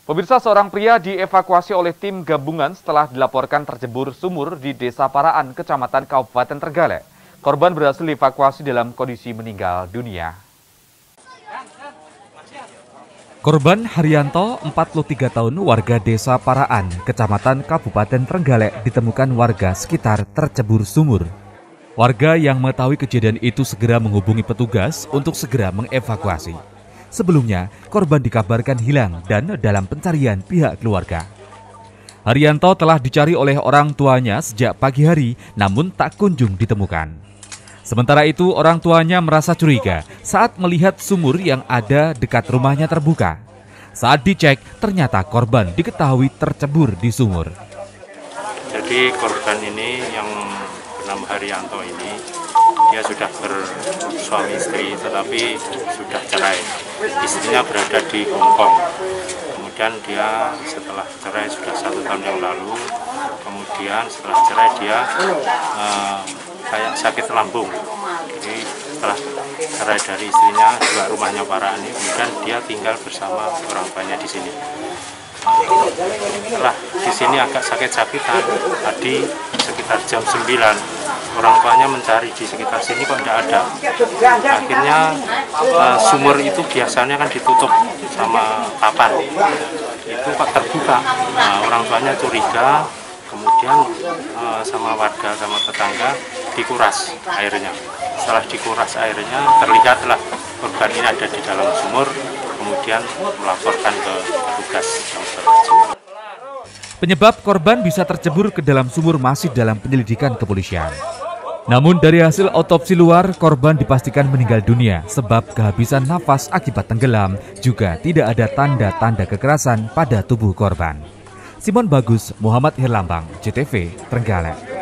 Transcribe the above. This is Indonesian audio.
Pemirsa, seorang pria dievakuasi oleh tim gabungan setelah dilaporkan tercebur sumur di Desa Paraan, Kecamatan Kabupaten Trenggalek. Korban berhasil dievakuasi dalam kondisi meninggal dunia. Korban Haryanto, 43 tahun, warga Desa Paraan, Kecamatan Kabupaten Trenggalek, ditemukan warga sekitar tercebur sumur. Warga yang mengetahui kejadian itu segera menghubungi petugas untuk segera mengevakuasi. Sebelumnya, korban dikabarkan hilang dan dalam pencarian pihak keluarga. Haryanto telah dicari oleh orang tuanya sejak pagi hari, namun tak kunjung ditemukan. Sementara itu, orang tuanya merasa curiga saat melihat sumur yang ada dekat rumahnya terbuka. Saat dicek, ternyata korban diketahui tercebur di sumur. Jadi korban ini yang bernama Haryanto ini, dia sudah bersuami istri tetapi sudah cerai. Istrinya berada di Hong Kong. Kemudian dia setelah cerai sudah 1 tahun yang lalu. Kemudian setelah cerai dia kayak sakit lambung. Jadi setelah cerai dari istrinya, juga rumahnya Paraan ini, kemudian dia tinggal bersama orang tuanya di sini. Setelah di sini agak sakit-sakitan, tadi sekitar jam 9 orang tuanya mencari di sekitar sini kok tidak ada. Akhirnya sumur itu biasanya kan ditutup sama papan, itu kok terbuka. Nah, orang tuanya curiga, kemudian sama warga sama tetangga dikuras airnya. Setelah dikuras airnya, terlihatlah korban ini ada di dalam sumur, kemudian melaporkan ke petugas yang terkait. Penyebab korban bisa tercebur ke dalam sumur masih dalam penyelidikan kepolisian. Namun dari hasil otopsi luar, korban dipastikan meninggal dunia sebab kehabisan nafas akibat tenggelam, juga tidak ada tanda-tanda kekerasan pada tubuh korban. Simon Bagus, Muhammad Herlambang, JTV, Trenggalek.